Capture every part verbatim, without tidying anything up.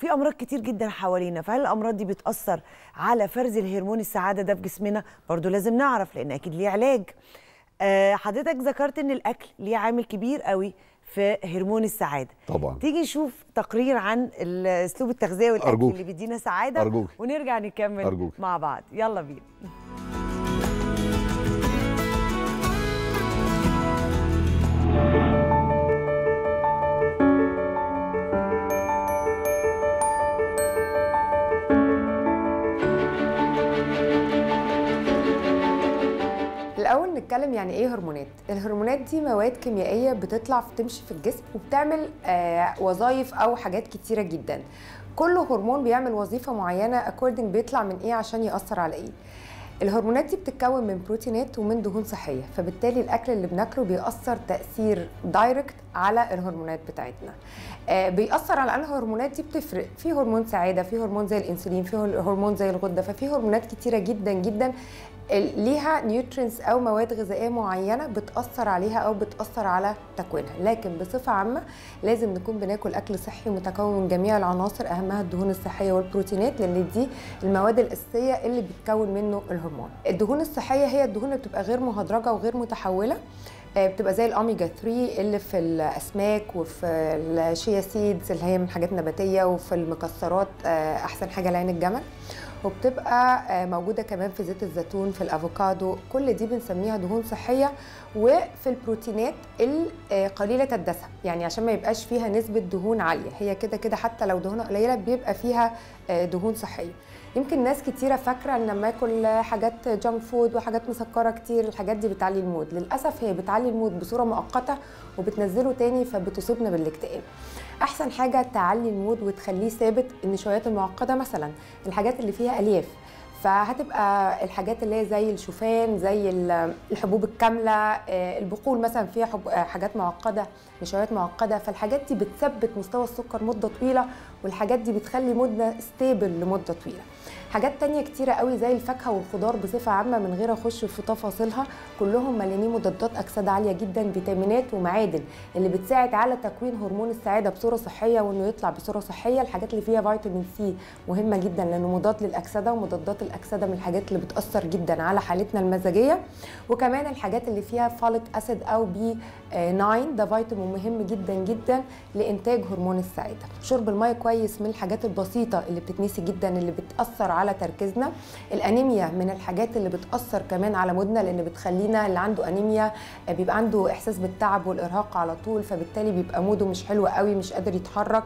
في امراض كتير جدا حوالينا، فهل الامراض دي بتاثر على فرز الهرمون السعاده ده في جسمنا؟ برضو لازم نعرف لان اكيد ليه علاج. أه حضرتك ذكرت ان الاكل ليه عامل كبير قوي في هرمون السعاده. طبعا. تيجي نشوف تقرير عن اسلوب التغذيه والاكل أرجوك. اللي بيدينا سعاده أرجوك. ونرجع نكمل أرجوك. مع بعض. يلا بينا. الأول نتكلم يعني إيه هرمونات؟ الهرمونات دي مواد كيميائية بتطلع تمشي في الجسم وبتعمل آه وظائف أو حاجات كتيرة جدا. كل هرمون بيعمل وظيفة معينة according بيطلع من إيه عشان يأثر على إيه. الهرمونات دي بتتكون من بروتينات ومن دهون صحية، فبالتالي الأكل اللي بناكله بيأثر تأثير دايركت على الهرمونات بتاعتنا. آه بيأثر على أنه الهرمونات دي بتفرق، في هرمون سعادة، في هرمون زي الأنسولين، في هرمون زي الغدة، ففي هرمونات كتيرة جدا جدا ليها نيوترينز او مواد غذائيه معينه بتاثر عليها او بتاثر على تكوينها. لكن بصفه عامه لازم نكون بناكل اكل صحي متكون من جميع العناصر، اهمها الدهون الصحيه والبروتينات، لان دي المواد الاساسيه اللي بتكون منه الهرمون. الدهون الصحيه هي الدهون اللي بتبقى غير مهدرجه وغير متحوله، بتبقى زي الاوميجا ثلاثة اللي في الاسماك وفي الشيا سيدز اللي هي من حاجات نباتيه، وفي المكسرات احسن حاجه لعين الجمل، وبتبقى موجودة كمان في زيت الزيتون، في الافوكادو. كل دي بنسميها دهون صحية. وفي البروتينات قليلة الدسم، يعني عشان ما يبقاش فيها نسبة دهون عالية، هي كده كده حتى لو دهونها قليلة بيبقى فيها دهون صحية. يمكن ناس كتيرة فاكرة ان لما اكل حاجات جانك فود وحاجات مسكرة كتير الحاجات دي بتعلي المود. للأسف هي بتعلي المود بصورة مؤقتة وبتنزله تاني، فبتصيبنا بالاكتئاب. احسن حاجه تعلي المود وتخليه ثابت النشويات المعقده، مثلا الحاجات اللي فيها الياف، فهتبقى الحاجات اللي هي زي الشوفان، زي الحبوب الكامله، البقول مثلا فيها حاجات معقده، نشويات معقده، فالحاجات دي بتثبت مستوى السكر مده طويله، والحاجات دي بتخلي مودنا ستيبل لمده طويله. حاجات تانية كتيرة قوي زي الفاكهة والخضار بصفة عامة من غير اخش في تفاصيلها، كلهم مليانين مضادات أكسدة عالية جدا، فيتامينات ومعادن اللي بتساعد على تكوين هرمون السعادة بصورة صحية وانه يطلع بصورة صحية. الحاجات اللي فيها فيتامين سي مهمة جدا لانه مضاد للأكسدة، ومضادات الأكسدة من الحاجات اللي بتأثر جدا على حالتنا المزاجية. وكمان الحاجات اللي فيها فوليك أسيد أو بي تسعة، ده فيتامين مهم جدا جدا لإنتاج هرمون السعادة. شرب المية كويس من الحاجات البسيطة اللي بتتنسي جدا اللي بتأثر على على تركيزنا. الانيميا من الحاجات اللي بتاثر كمان على مودنا، لان بتخلينا اللي عنده انيميا بيبقى عنده احساس بالتعب والارهاق على طول، فبالتالي بيبقى موده مش حلو قوي، مش قادر يتحرك.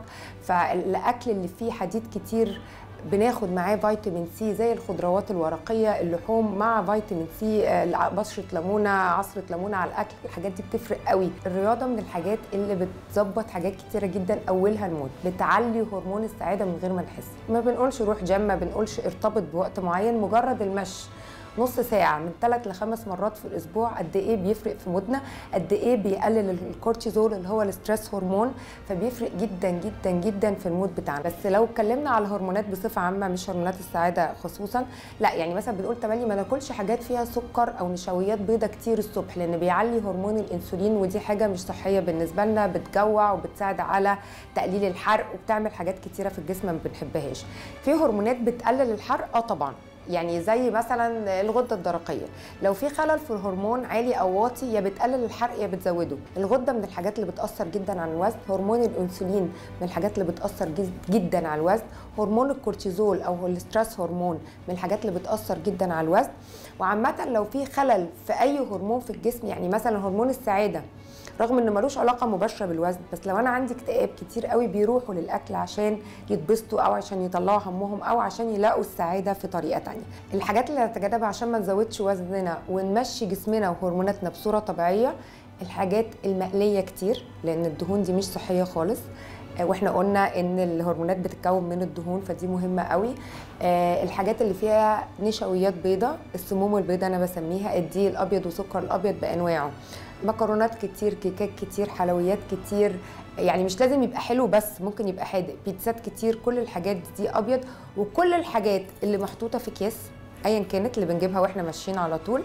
فالاكل اللي فيه حديد كتير بناخد معاه فيتامين سي زي الخضروات الورقيه، اللحوم مع فيتامين سي، بشره ليمونه، عصره ليمونه على الاكل، الحاجات دي بتفرق قوي. الرياضه من الحاجات اللي بتظبط حاجات كتيره جدا، اولها المود، بتعلي هرمون السعاده من غير ما نحس. ما بنقولش روح جيم، ما بنقولش ارتبط بوقت معين، مجرد المشي نص ساعة من ثلاث لخمس مرات في الأسبوع قد إيه بيفرق في مودنا، قد إيه بيقلل الكورتيزول اللي هو الستريس هرمون، فبيفرق جدا جدا جدا في المود بتاعنا. بس لو اتكلمنا على الهرمونات بصفة عامة مش هرمونات السعادة خصوصا، لا يعني مثلا بنقول تملي ما ناكلش حاجات فيها سكر أو نشويات بيضة كتير الصبح، لأن بيعلي هرمون الأنسولين، ودي حاجة مش صحية بالنسبة لنا، بتجوع وبتساعد على تقليل الحرق وبتعمل حاجات كتيرة في الجسم ما بنحبهاش. في هرمونات بتقلل الحرق اه طبعا، يعني زي مثلا الغده الدرقيه، لو في خلل في الهرمون عالي او واطي يا بتقلل الحرق يا بتزوده. الغده من الحاجات اللي بتاثر جدا على الوزن، هرمون الانسولين من الحاجات اللي بتاثر جدا على الوزن، هرمون الكورتيزول او الستريس هرمون من الحاجات اللي بتاثر جدا على الوزن. وعامه لو في خلل في اي هرمون في الجسم، يعني مثلا هرمون السعاده رغم انه ملوش علاقه مباشره بالوزن، بس لو انا عندي اكتئاب كتير قوي بيروحوا للاكل عشان يتبسطوا او عشان يطلعوا همهم او عشان يلاقوا السعاده في طريقه تانية. الحاجات اللي نتجنبها عشان ما نزودش وزننا ونمشي جسمنا وهرموناتنا بصوره طبيعيه، الحاجات المقليه كتير لان الدهون دي مش صحيه خالص، واحنا قلنا ان الهرمونات بتتكون من الدهون فدي مهمه قوي. الحاجات اللي فيها نشويات بيضاء، السموم البيضاء انا بسميها، الدقيق الابيض وسكر الابيض بانواعه، مكرونات كتير، كيكات كتير، حلويات كتير، يعني مش لازم يبقى حلو بس ممكن يبقى حادق، بيتزات كتير، كل الحاجات دي ابيض. وكل الحاجات اللي محطوطه في اكياس ايا كانت اللي بنجيبها واحنا ماشيين على طول،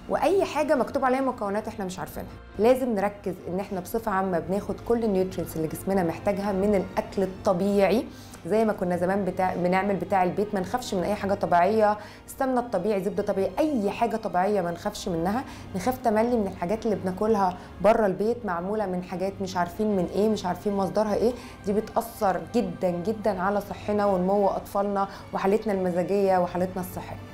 واي حاجه مكتوب عليها مكونات احنا مش عارفينها. لازم نركز ان احنا بصفه عامه بناخد كل النيوترينتس اللي جسمنا محتاجها من الاكل الطبيعي، زي ما كنا زمان بتاع بنعمل بتاع البيت. ما نخافش من اي حاجه طبيعيه، السمنه الطبيعي، زبده طبيعي، اي حاجه طبيعيه ما نخافش منها. نخاف تملي من الحاجات اللي بناكلها بره البيت معموله من حاجات مش عارفين من ايه، مش عارفين مصدرها ايه. دي بتاثر جدا جدا على صحتنا ونمو اطفالنا وحالتنا المزاجيه وحالتنا الصحيه.